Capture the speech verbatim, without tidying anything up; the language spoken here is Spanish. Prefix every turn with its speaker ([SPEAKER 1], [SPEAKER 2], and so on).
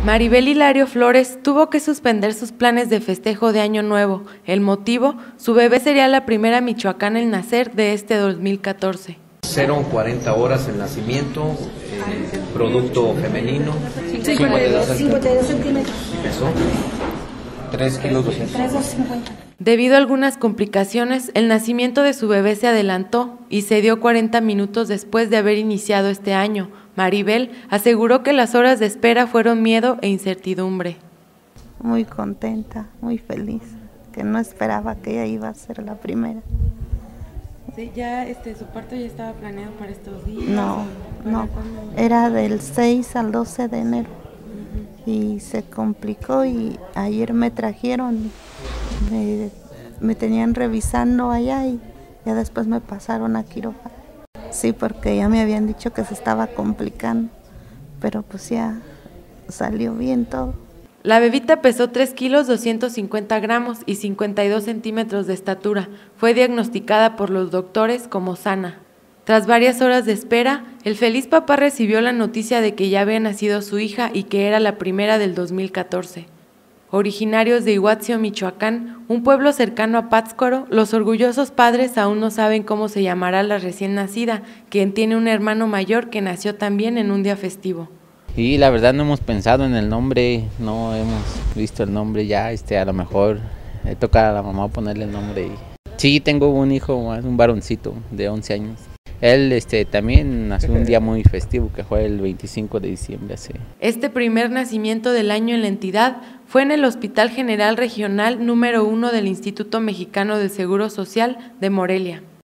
[SPEAKER 1] Maribel Hilario Flores tuvo que suspender sus planes de festejo de Año Nuevo. El motivo, su bebé sería la primera michoacana en nacer de este dos mil catorce.
[SPEAKER 2] cero cuarenta horas el nacimiento, eh, producto femenino,
[SPEAKER 3] cincuenta y dos centímetros.
[SPEAKER 2] Peso tres kilos doscientos.
[SPEAKER 1] Debido a algunas complicaciones, el nacimiento de su bebé se adelantó y se dio cuarenta minutos después de haber iniciado este año. Maribel aseguró que las horas de espera fueron miedo e incertidumbre.
[SPEAKER 4] Muy contenta, muy feliz, que no esperaba que ella iba a ser la primera.
[SPEAKER 1] Sí, ya este, su parto ya estaba planeado para estos días.
[SPEAKER 4] No, no, era del seis al doce de enero. Uh-huh. Y se complicó y ayer me trajeron, me, me tenían revisando allá y ya después me pasaron a quirófano. Sí, porque ya me habían dicho que se estaba complicando, pero pues ya salió bien todo.
[SPEAKER 1] La bebita pesó tres kilos doscientos cincuenta gramos y cincuenta y dos centímetros de estatura. Fue diagnosticada por los doctores como sana. Tras varias horas de espera, el feliz papá recibió la noticia de que ya había nacido su hija y que era la primera del dos mil catorce. Originarios de Iguatzio, Michoacán, un pueblo cercano a Pátzcuaro, los orgullosos padres aún no saben cómo se llamará la recién nacida, quien tiene un hermano mayor que nació también en un día festivo.
[SPEAKER 5] Y la verdad no hemos pensado en el nombre, no hemos visto el nombre ya, este, a lo mejor le toca a la mamá ponerle el nombre. Sí, tengo un hijo, un varoncito de once años. Él este, también nació un día muy festivo, que fue el veinticinco de diciembre. Sí.
[SPEAKER 1] Este primer nacimiento del año en la entidad fue en el Hospital General Regional número uno del Instituto Mexicano del Seguro Social de Morelia.